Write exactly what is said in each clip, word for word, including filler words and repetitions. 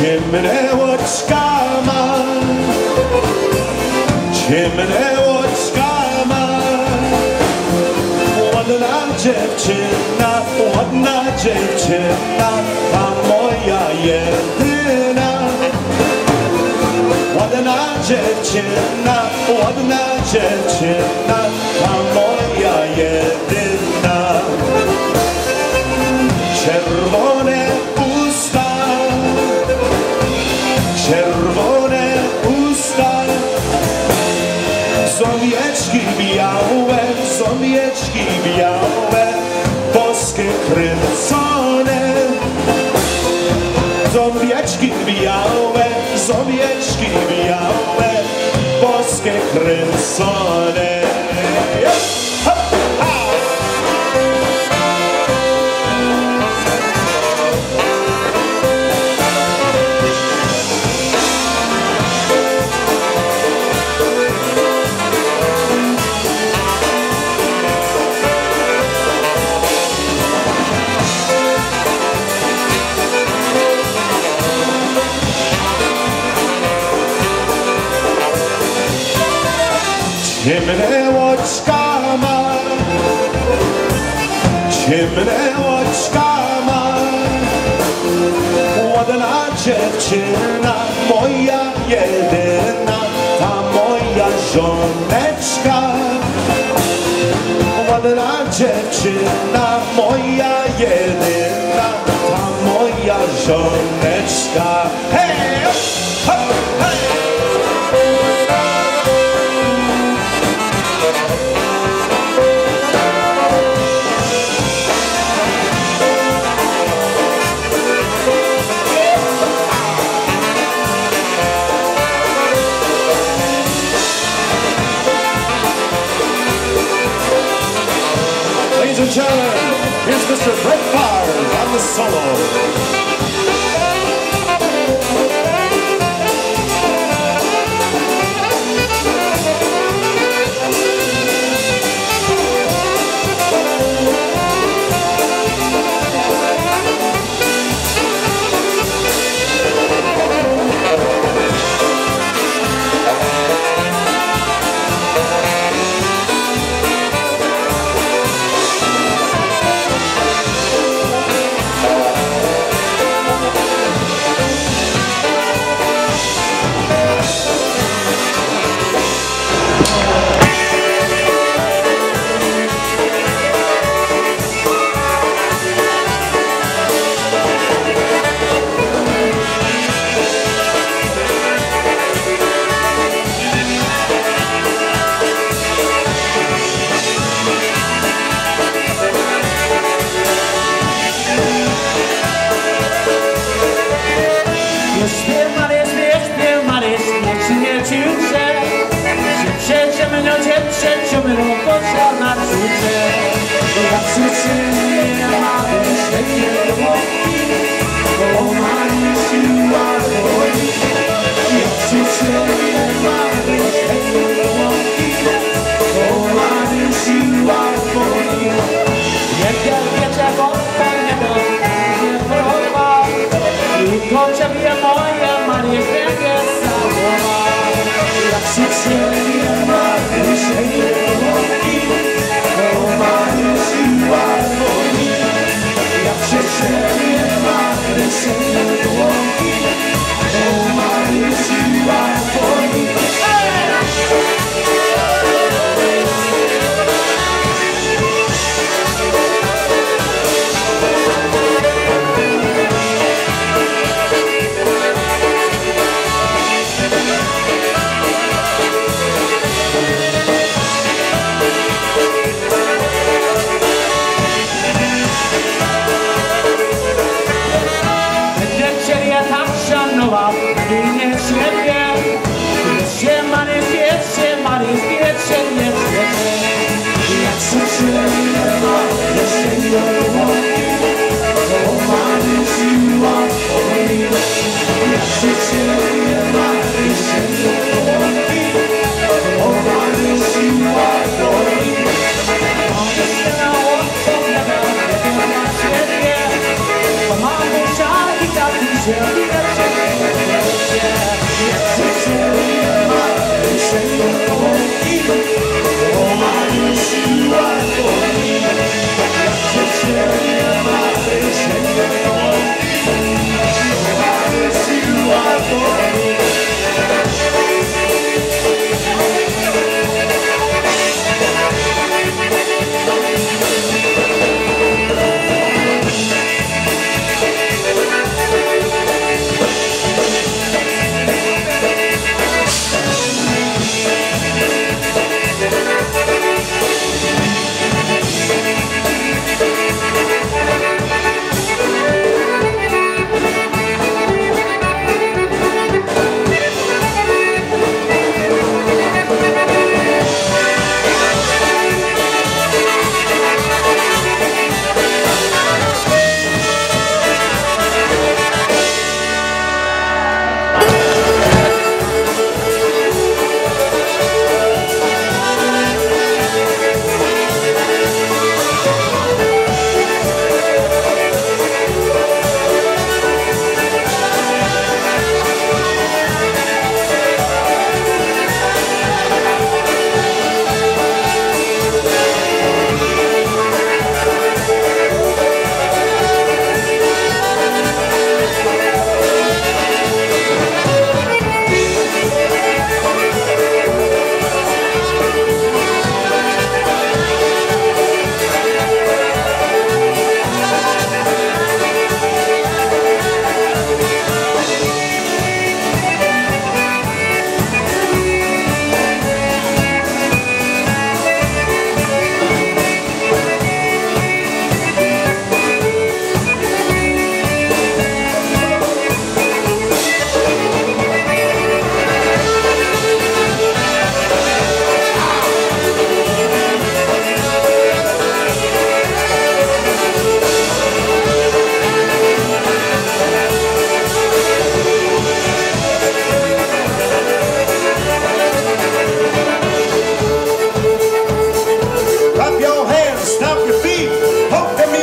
Ciemnełocka ma, ciemnełocka ma, ładna dziewczyna, ładna dziewczyna, ta moja jedyna. Ładna dziewczyna, ładna dziewczyna, ta moja jedyna. Czerwone usta, czerwone usta, zombieczki białe, zombieczki białe, boskie kręcone. Zombieczki białe, zombieczki białe, boskie kręcone. Ciemnełocka ma, ciemnełocka ma, ładna dziewczyna, moja jedyna, ta moja żoneczka. Ładna dziewczyna, moja jedyna, ta moja żoneczka. Hej! Hej! Hej! Ladies and gentlemen, here's Mister Brett Fires on the solo. Oh,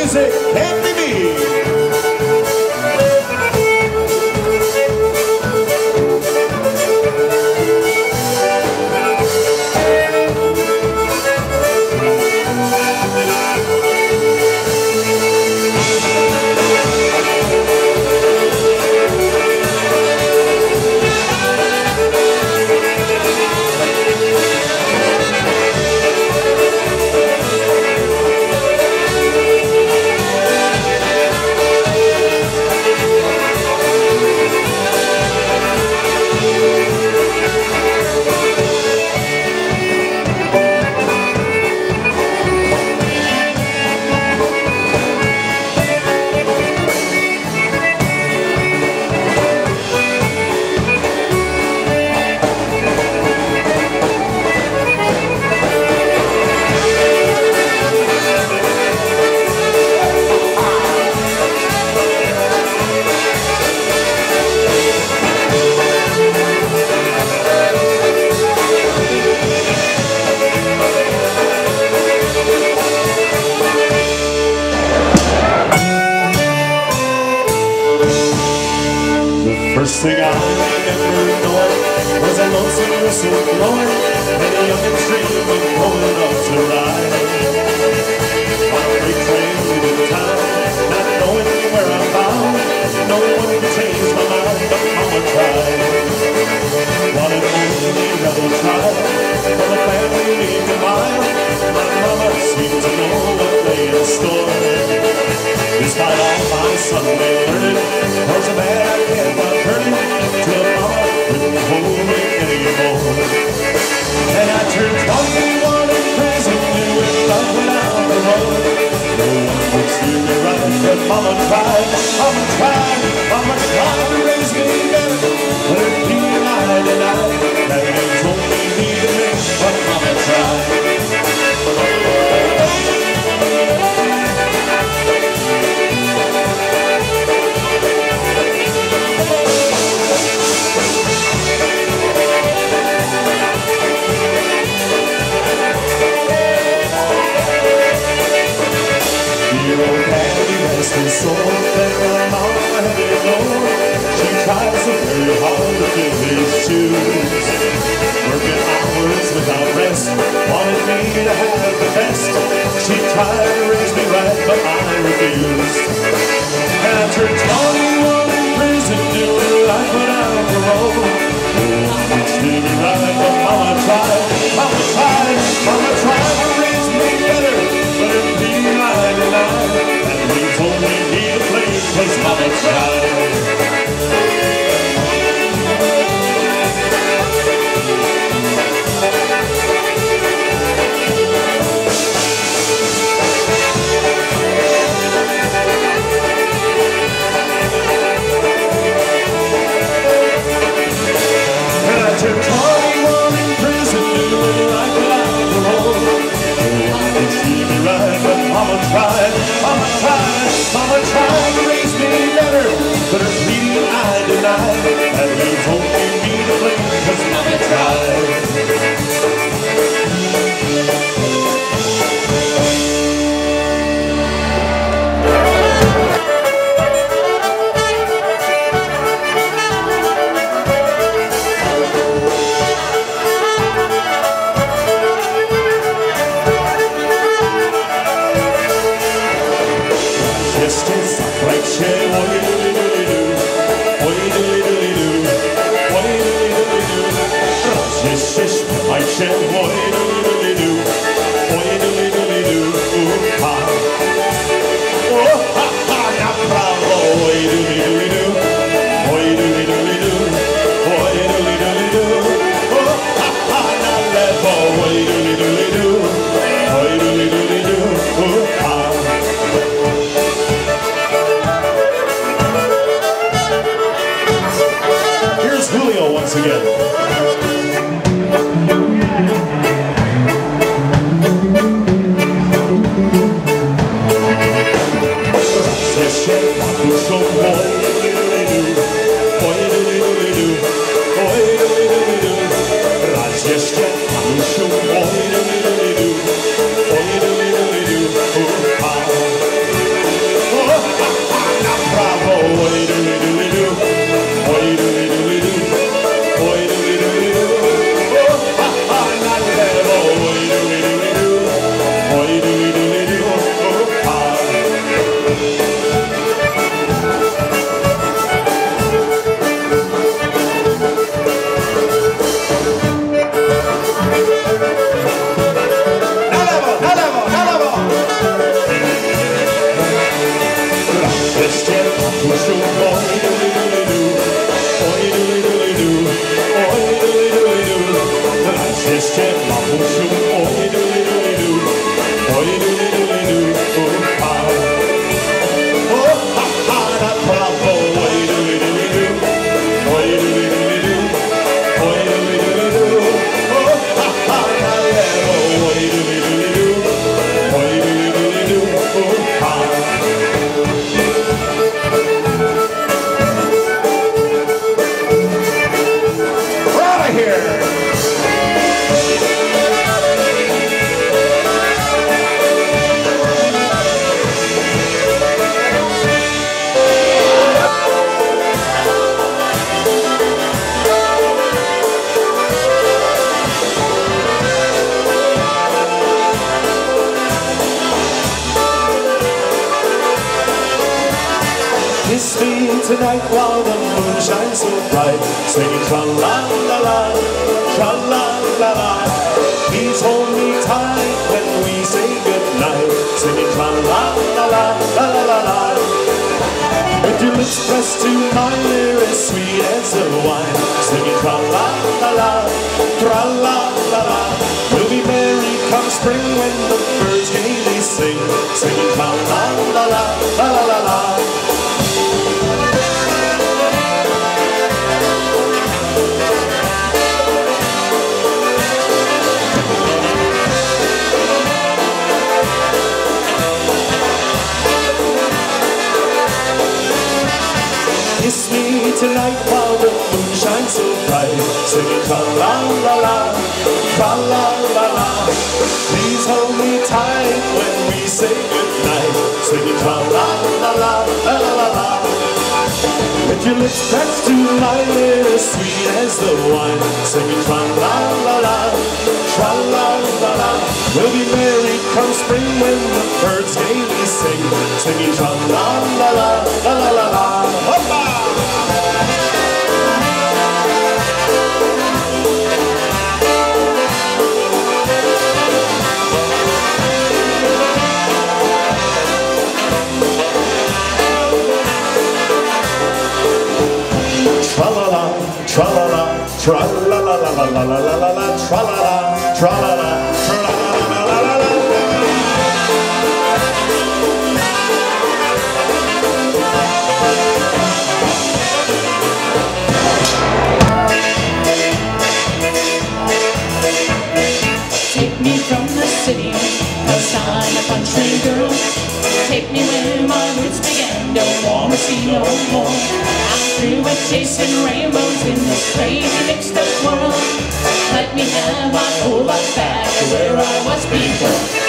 music can't be me. First thing I remember knowing was a lonesome whistle blowing and a youngin' streaming going up to ride on a freight train leaving town, not knowing where I'm bound. No one could change my mind, but Mama tried. Wanted only rebel child from a family meek and mild. My Mama seemed to know what lay in store. Despite all my Sunday learning, there's a man I can't not turning to a Mama wouldn't hold me anymore. And I turned twenty-one in prison, knew it love went out the road. No one would steer me right, but Mama tried, Mama tried, Mama tried to raise me better. But her being I denied, that means only me to me, but Mama tried. So that my mama had it low. She tried so very hard to fill his shoes, working hours without rest, wanted me to have the best. She tried to raise me right, but I refused. And I turned twenty-one in prison, doing life without parole. No one would steer me right, but Mama tried, Mama tried, Mama tried to raise me better, but if me I denied, that means only me to blame, 'cause Mama tried. And I turned twenty-one in prison, doing life without parole. No one could see me right, but Mama tried, Mama tried, Mama tried to raise me better, but her pleading I denied. That leaves only me to blame, 'cause Mama tried. Here's Julio once again. Mapushum, oi doodly doodly doo, oi doodly doodly doo, oi doodly doodly doo. The lights just jet, Mapushum, oi doodly doodly doo, oi doodly doodly doo. Oh ha, oh ha ha, da bravo, oi doodly doodly doo, oi doodly doodly doo, oi doodly doodly doo. Oh ha ha, da levo, oi doodly doodly doo, oi doodly doodly doo. Oh ha. Kiss me tonight while the moon shines so bright, singing tra-la-la-la, tra-la-la-la. Please hold me tight when we say goodnight, singing tra-la-la-la, la-la-la-la. With your lips pressed to mine, they're as sweet as the wine, singing tra-la-la-la, tra-la-la-la. We'll be merry come spring when the birds gaily sing, singing tra-la-la-la, la-la-la-la. Kiss me tonight while the moon shines so bright, singing tra-la-la-la, tra-la-la-la. Please hold me tight when we say goodnight, singing tra-la-la-la, la-la-la-la. With your lips pressed to mine, they're as sweet as the wine, singing tra-la-la-la, tra-la-la-la. We'll be merry come spring when the birds gaily sing, singing tra-la-la-la, la-la-la-la. Hoppa! Tra-la-la, tra-la-la, tra-la-la-la-la-la-la-la-la, tra-la-la, tra-la-la, tra-la-la-la-la-la-la. Take me from the city, cause I'm a country girl. Take me where my roots began, don't wanna see no more. I'm through with chasing rainbows in this crazy mixed up world. Let me have my whole life back to where I was before.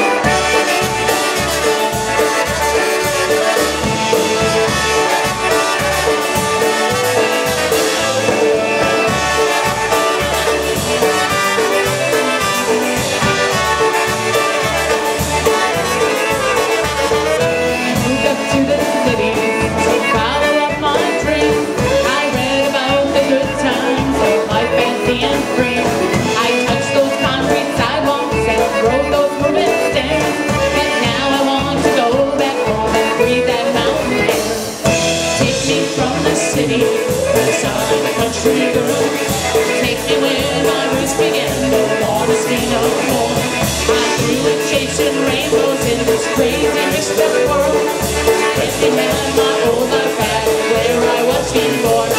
Cause I'm a country girl. Take me where my roots began, don't wanna see no more. I'm through with chasing rainbows in this crazy mixed up world. Let me have my old life back where I was before.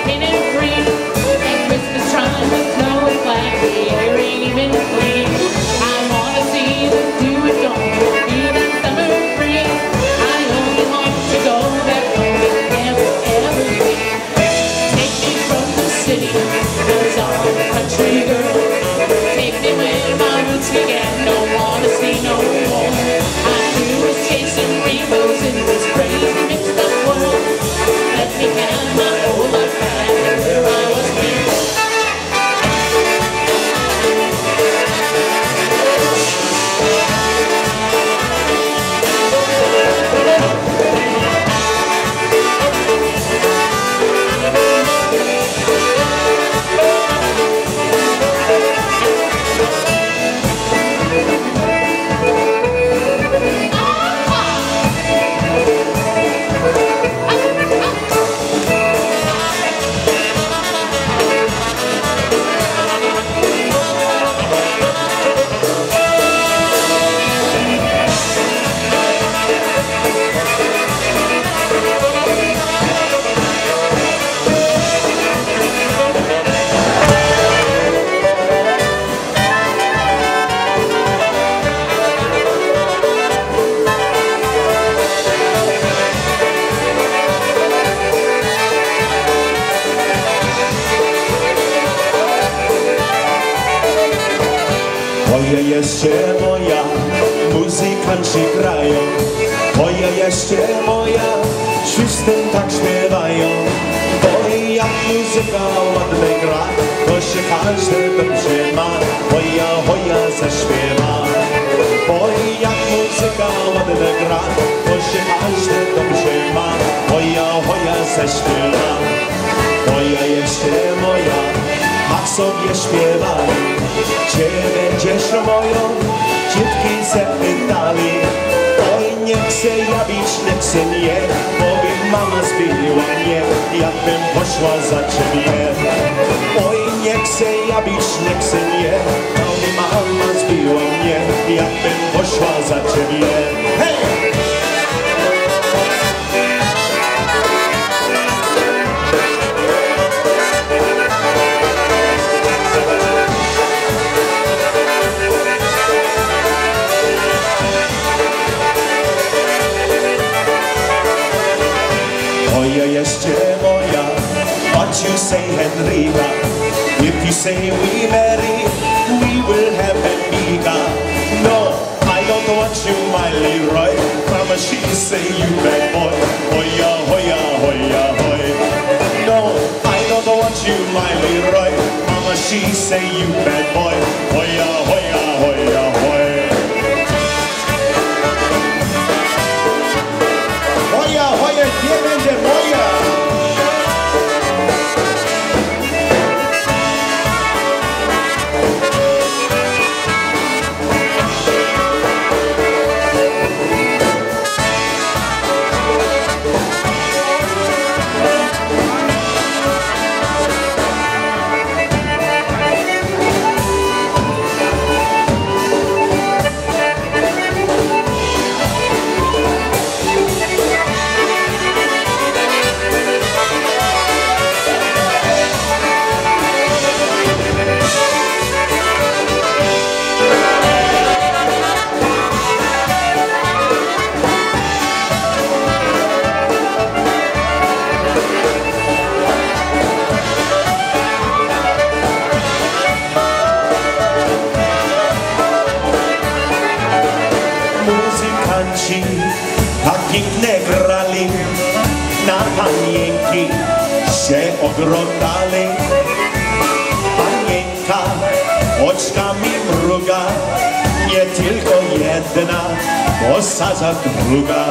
Even clean. Oj, jeszcze moja, muzykanci grają. Oj, jeszcze moja, wszyscy tak śpiewają. Oj, jak muzyka ładnie gra, to się każdy dobrze ma. Oja, oja, zaśpiewa. Oj, jak muzyka ładnie gra, to się każdy dobrze ma. Oja, oja, zaśpiewa. Oja, jeszcze moja, tak sobie śpiewali. Gdzie będziesz moją, dziewki zapytali. Oj, nie chcę ja bić, nie chcę nie, powiem mama zbiła mnie, jakbym poszła za ciebie. Oj, nie chcę ja bić, nie chcę nie, powiem mama zbiła mnie, jakbym poszła za ciebie. Hej! Oja, jeszcze moja, what you say, Henrika? If you say we marry, we will have Henrika. No, I don't want you, my Leroy. Mama, she say you bad boy. Oya, oya, oya, oy. No, I don't want you, my Leroy. Mama, she say you bad boy. Oya, oya, oya, oy. Oja, oja, gdzie będzie moja? Muzykanci tak pięknie grali, na panienki się oglądali. Panienka oczkami mruga, nie tylko jedna, posadza druga.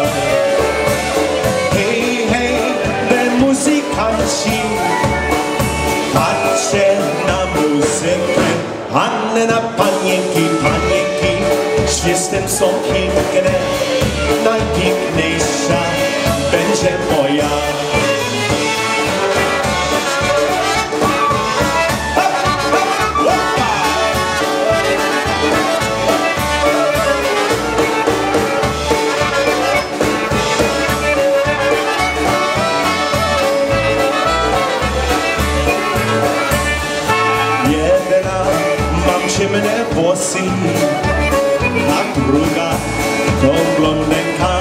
Hej, hej, wy muzykanci, patrzcie na muzykę, a nie na panienki, panienki. Świestem są piękne, najpiękniejsza będzie moja. Jedna mam ciemne włosy, a druga to blondynka.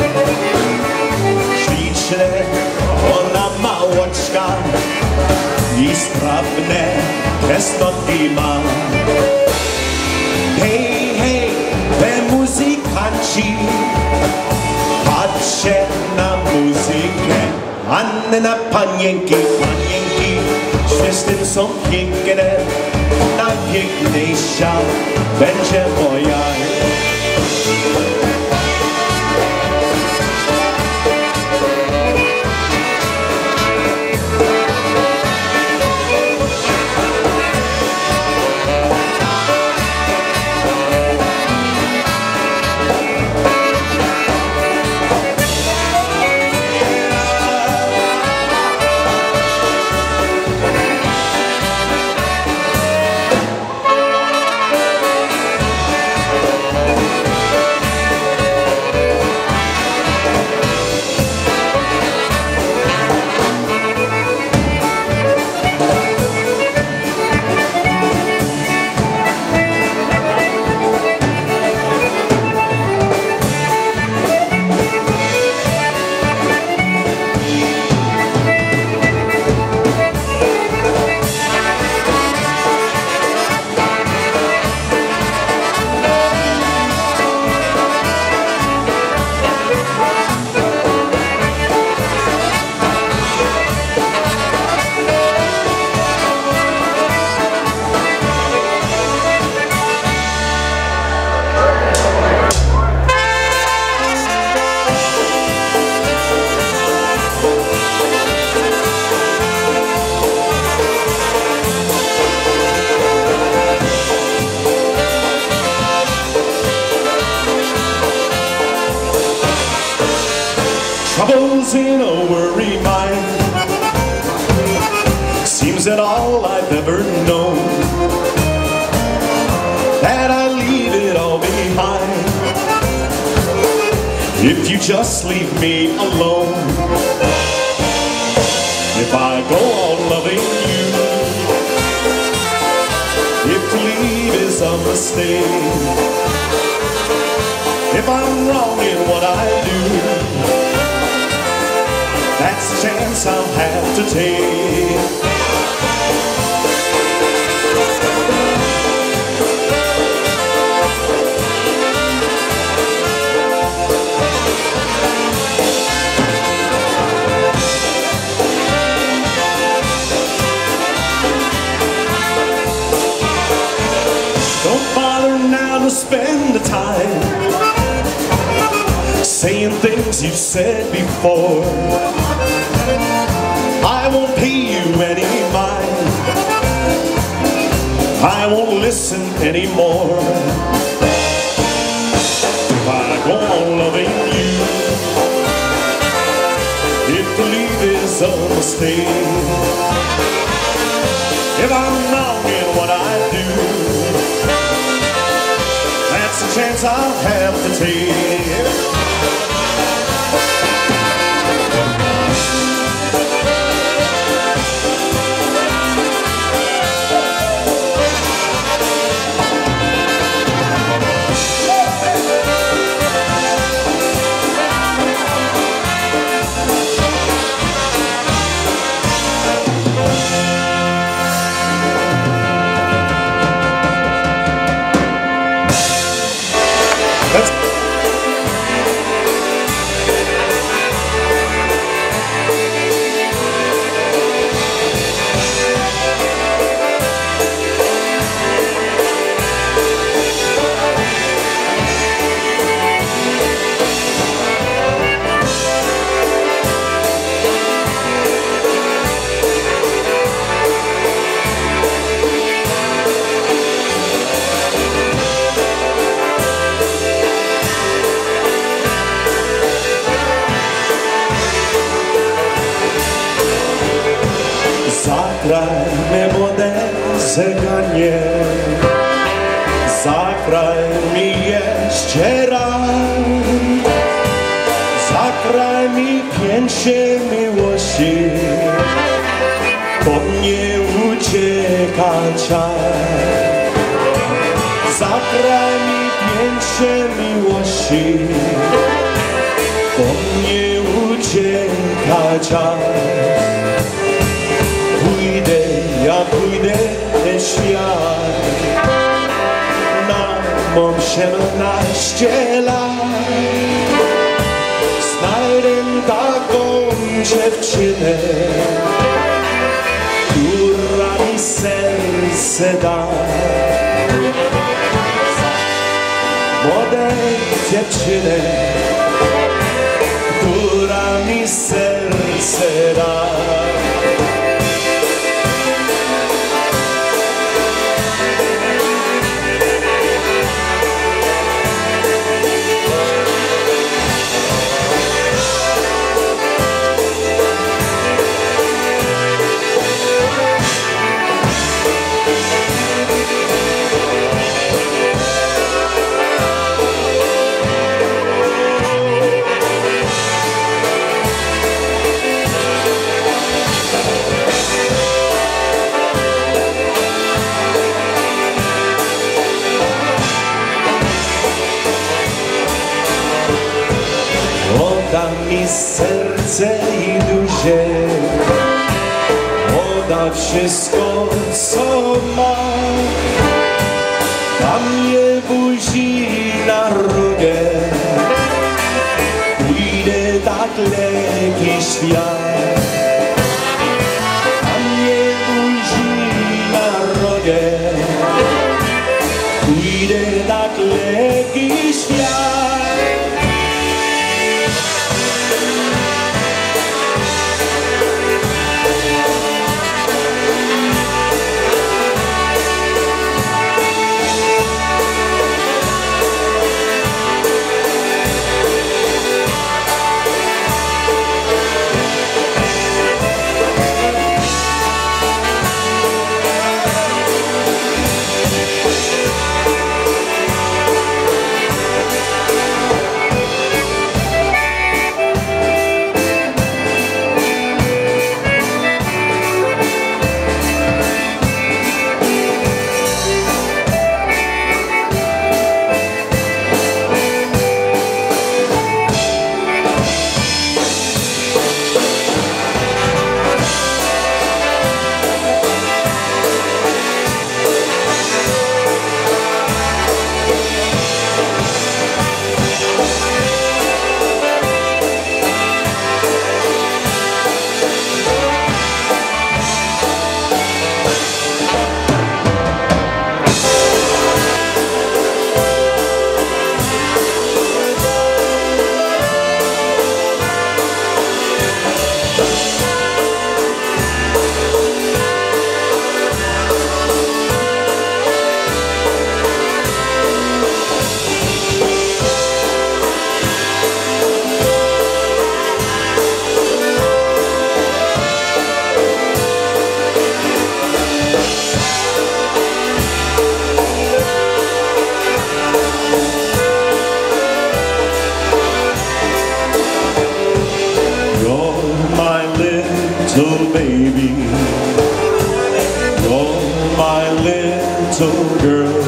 Śliczne ona ma oczka i sprawne testoty ma. Hej, hej, wy muzykanci, patrzcie na muzykę, a nie na panienki, panienki. Świestem są piękne, najpiękniejsza będzie moja. once in a worried mind. Seems that all I've ever known, that I leave it all behind. If you just leave me alone, if I go on loving you, if to leave is a mistake, if I'm wrong in what I do, that's a chance I'll have to take. Don't bother now to spend the time saying things you've said before. I won't pay you any mind, I won't listen anymore. If I go on loving you, if to leave is a mistake, if I'm wrong in what I do, that's a chance I'll have to take. Zagraj me młode zeganie, zagraj mi jeszcze raz, zagraj mi pięcie miłości, bo mnie ucieka czas. Zagraj mi pięcie miłości, bo mnie ucieka czas. Pójdę, ja pójdę ten świat, mam siedemnaście lat. Znajdę taką dziewczynę, która mi serce da. Młode dziewczynę, która mi serce da. Oda mi serce i duszę, oda wszystko co ma. Dam je buzi na rogę, pójdę tak lekki świat. Dam je buzi na rogę, pójdę tak lekki świat. baby. You're my little girl.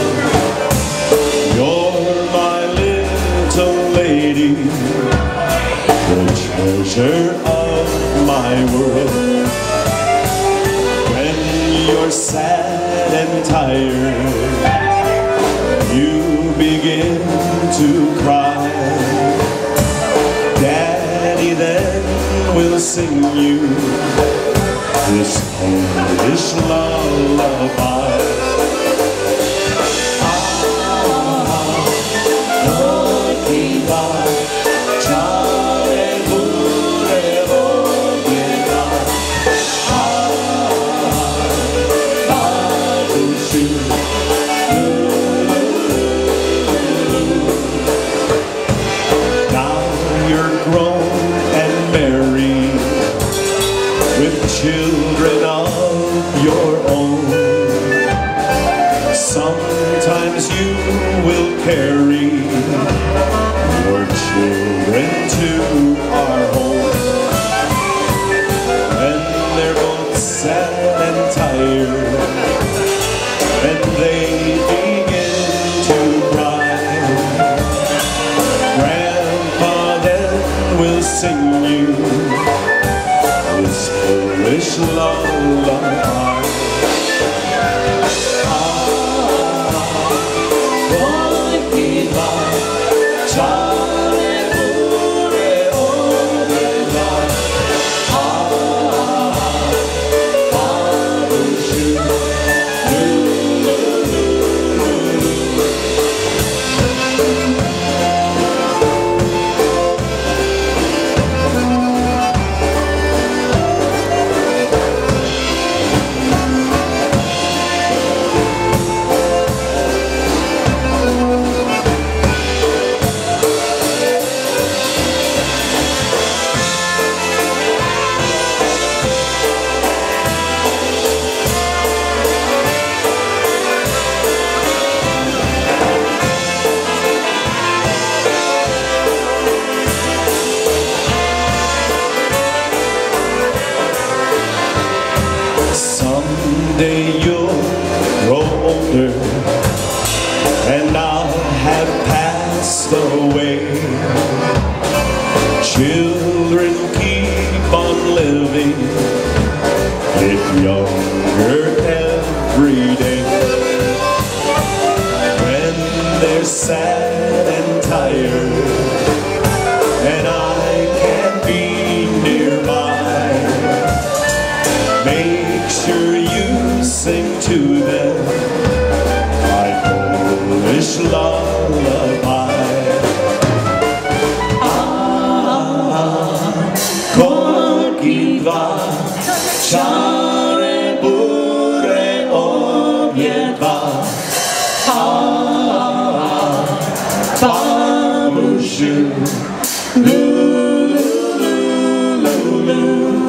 You're my little lady, the treasure of my world. When you're sad and tired, you begin to cry. Daddy then will sing you this Polish lullaby. Children of your own, sometimes you will carry your children to our home. When they're both sad and tired, and they begin to cry, Grandpa then will sing you this Polish lullaby. Ah, Polkiwa, czarne góry obiewa. Ah, Padusiu, lu, lu, lu, lu, lu. Someday you'll grow older, and I'll have passed away. Children keep on living, get younger every day. When they're sad and tired, and I can't be nearby, make sure you sing to them my Polish lullaby. Ah, Polkiwa, czarne góry obiewa. Ah, Padusiu, lu, lu, lu, lu, lu.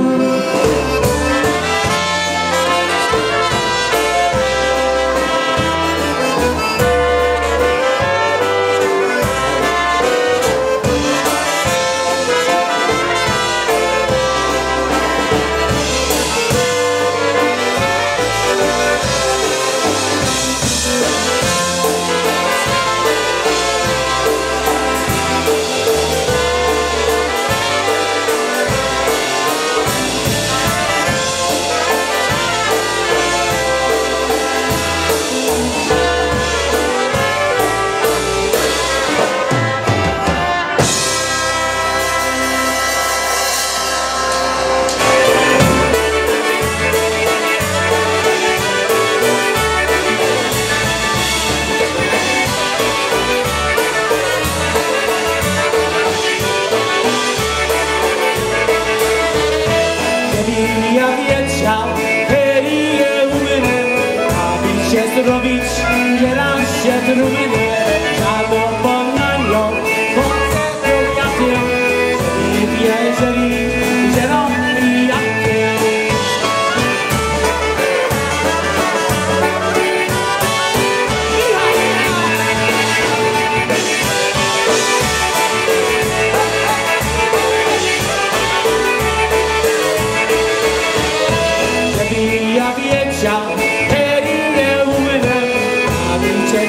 Robić, nie raz się trumny, żadną pognanią, koncertu jakiem, jeżeli zielony jakiem.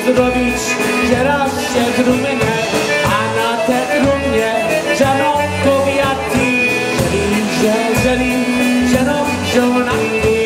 zrobić, że raz się trumnę, a na te trumnie żoną kobiety, że żeli, żoną żonami.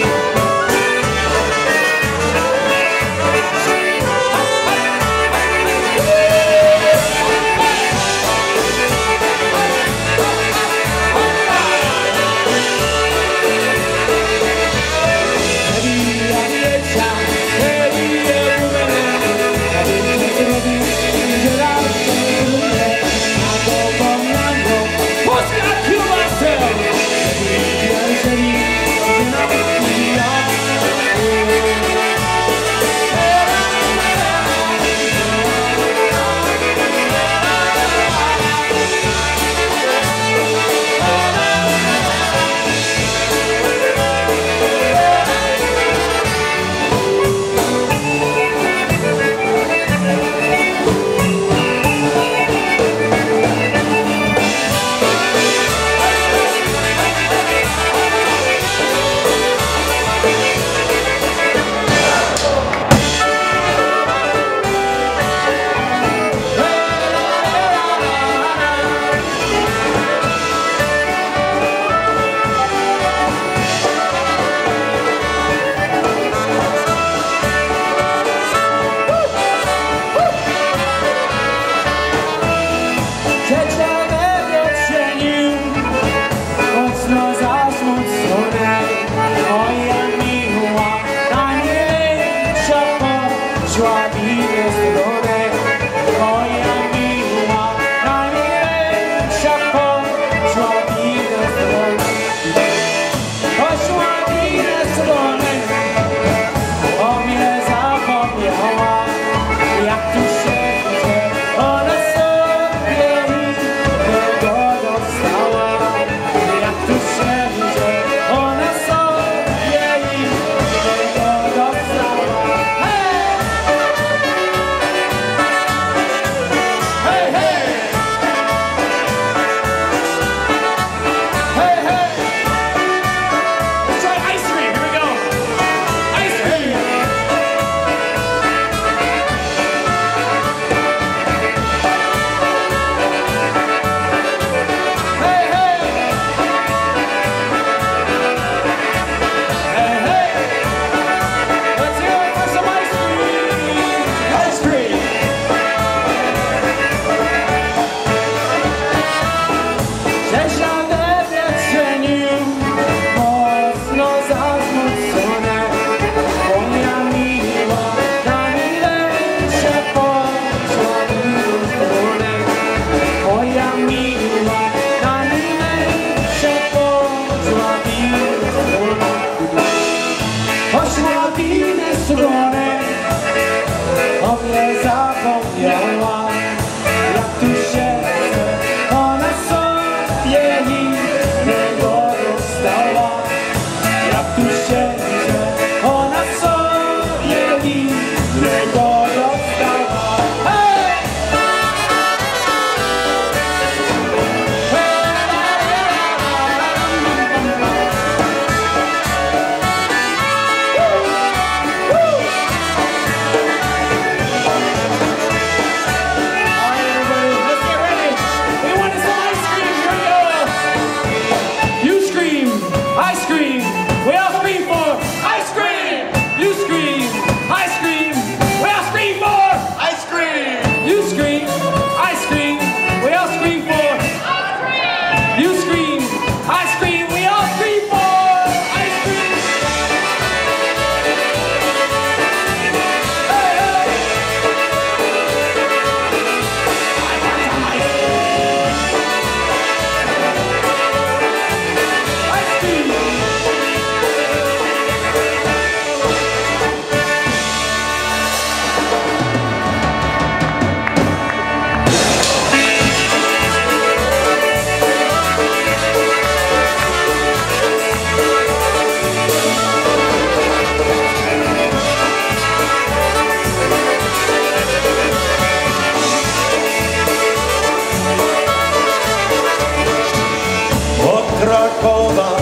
Krakowa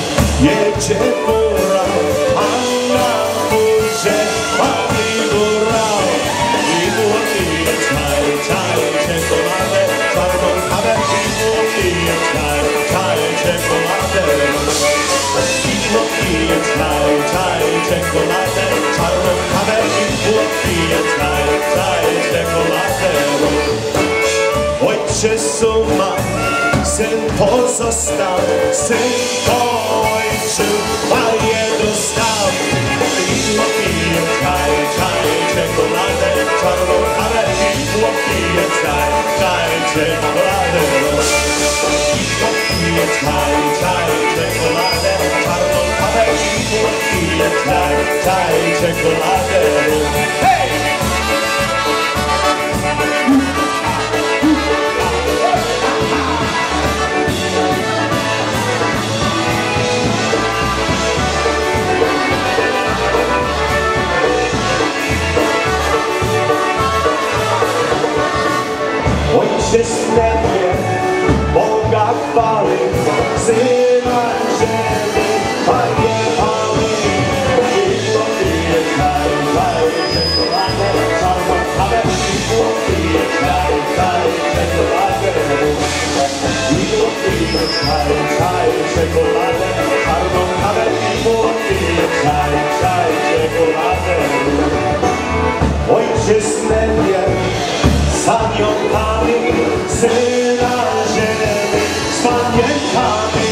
jedzie góra, a na górze pali góra. czekolade, czarną kawę i chłopije czaj, czaj, czekolade. Ojczyznu ma, syn pozostał, syn ojczył, a je dostał. I chłopije czaj, czaj, czekoladę, czarną kawę i chłopije czaj, czaj, czekoladę. I chłopije czaj, czaj, czekoladę, czarną kawę i chłopije czaj, czaj, czekoladę. Hej! Ojczyznę mnie, Boga chwali, Syna ziemi, Panie chwali. I chłopije czaj, czaj, czekoladę, czarną kawę. I chłopije czaj, czaj, czekoladę. I chłopije czaj, czaj, czekoladę, czarną kawę. I chłopije czaj, czaj, czekoladę. Ojczyznę mnie, z aniołami, Syna ziemi, z pamiętami.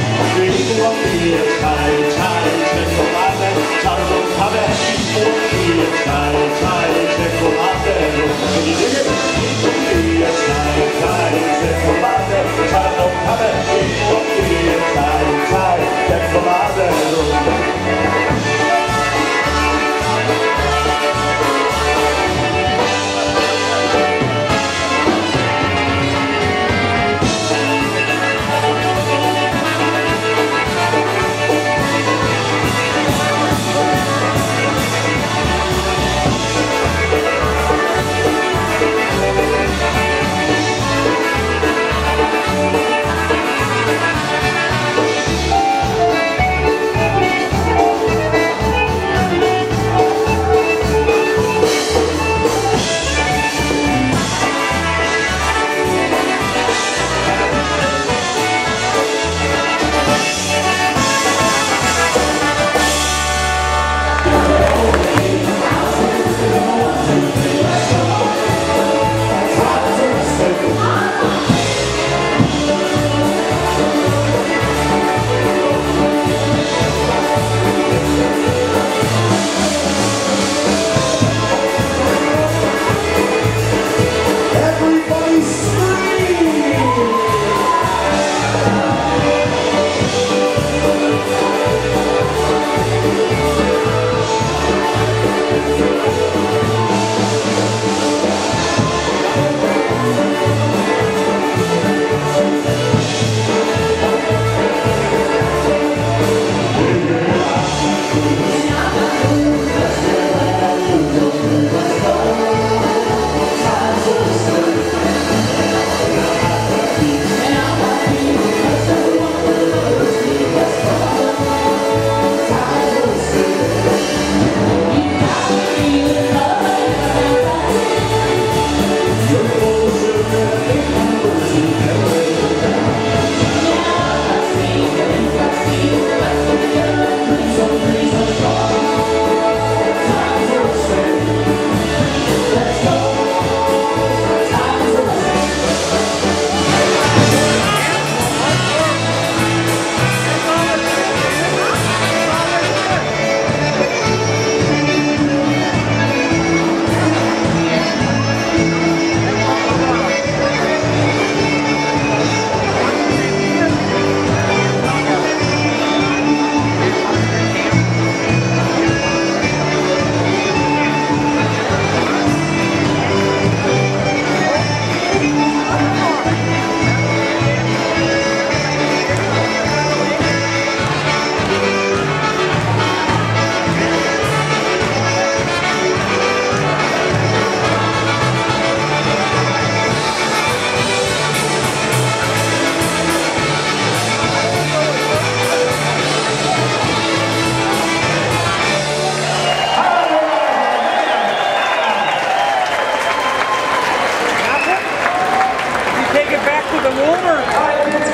I chłopije czaj, czaj, czekoladę, czarną kawę. I chłopije czaj, czaj, czekoladę. I chłopije czaj, czaj, czekoladę, czarną kawę. I chłopije czaj, czaj, czekoladę.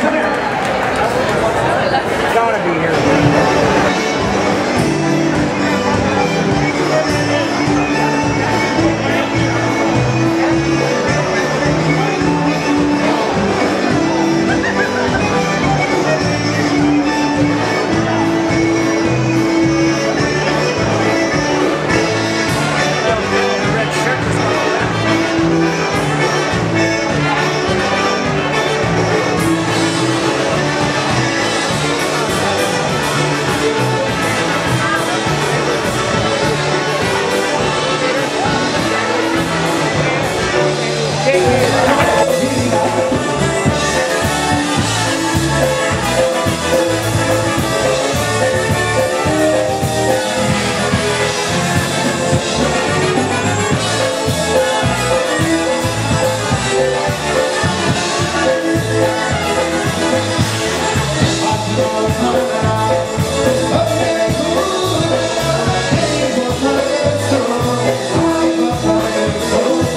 Gotta be here.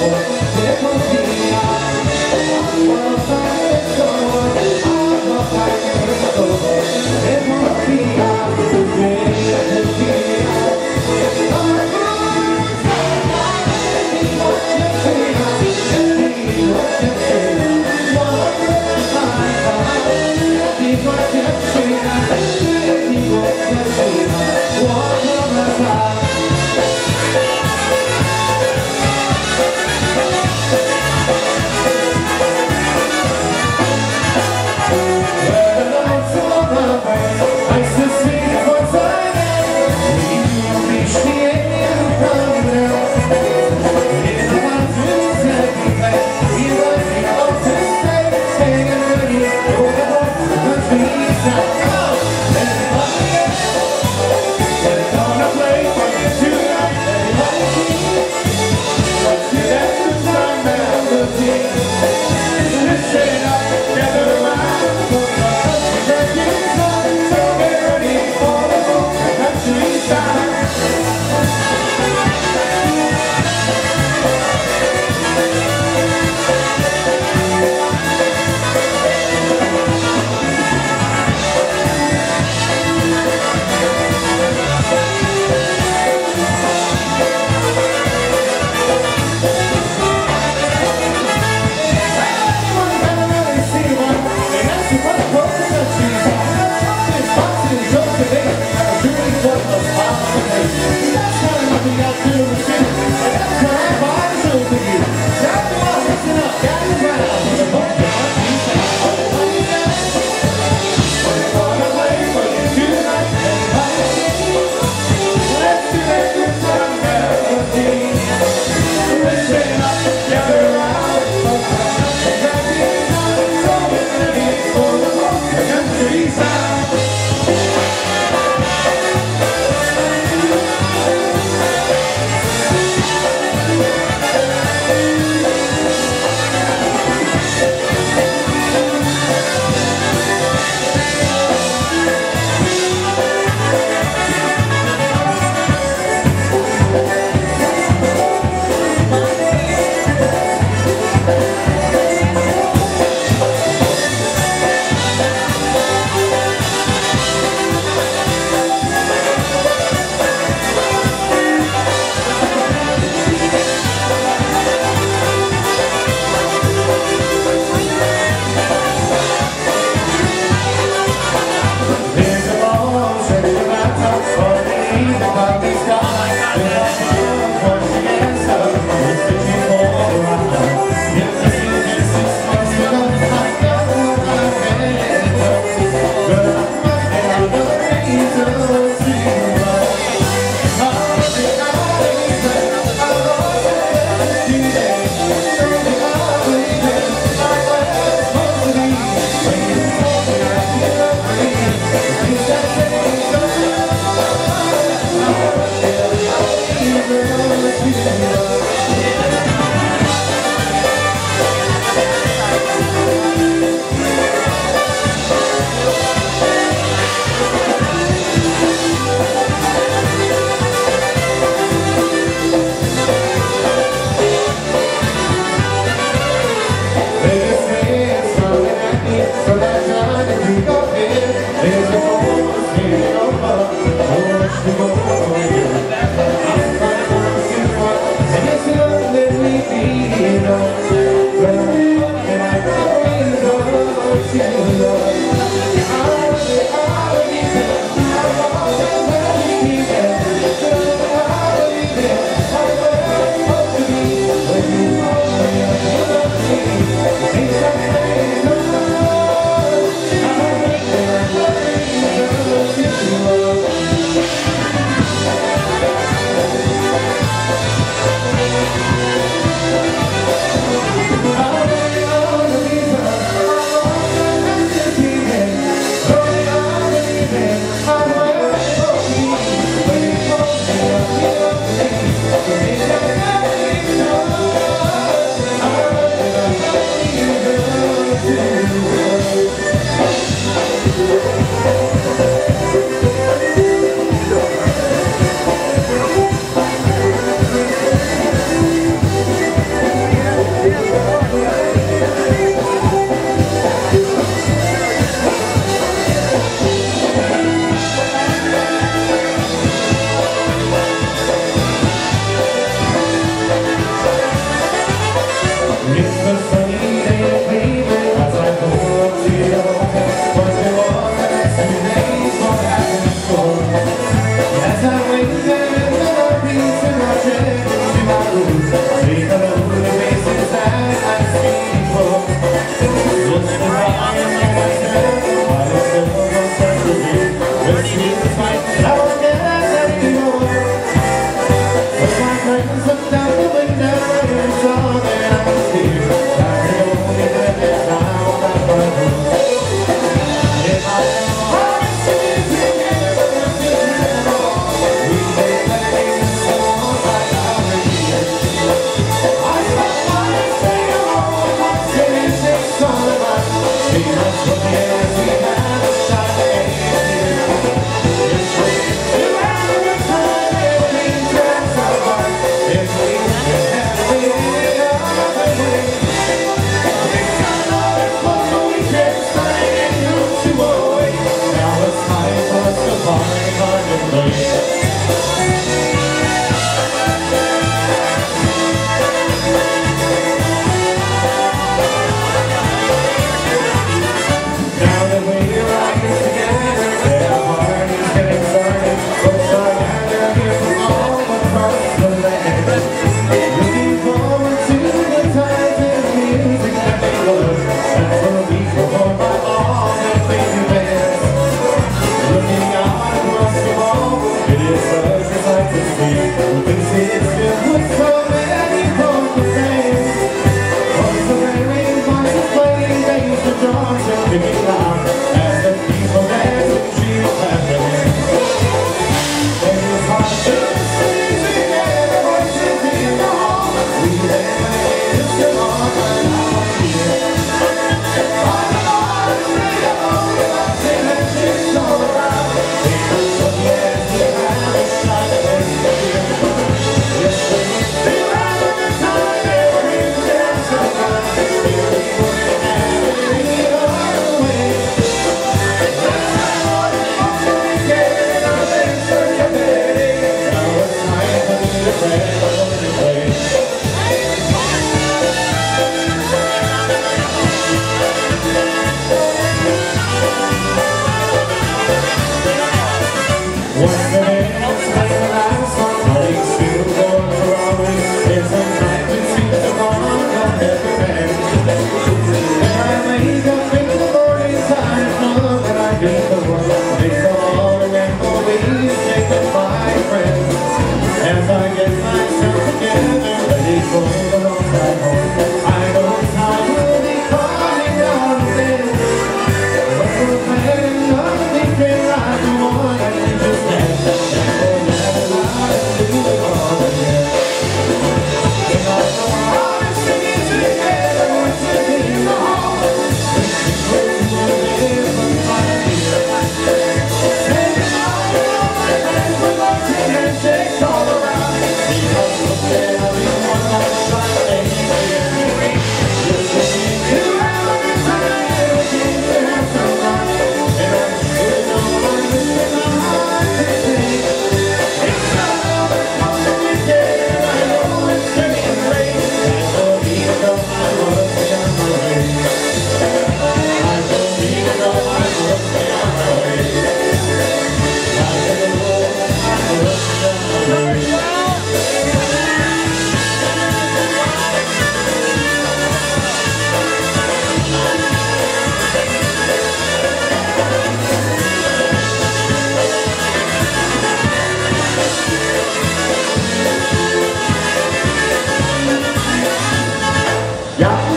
Walk on the side.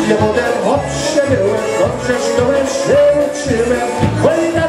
Ja potem hop się byłem, dobrze szkołę się uczyłem.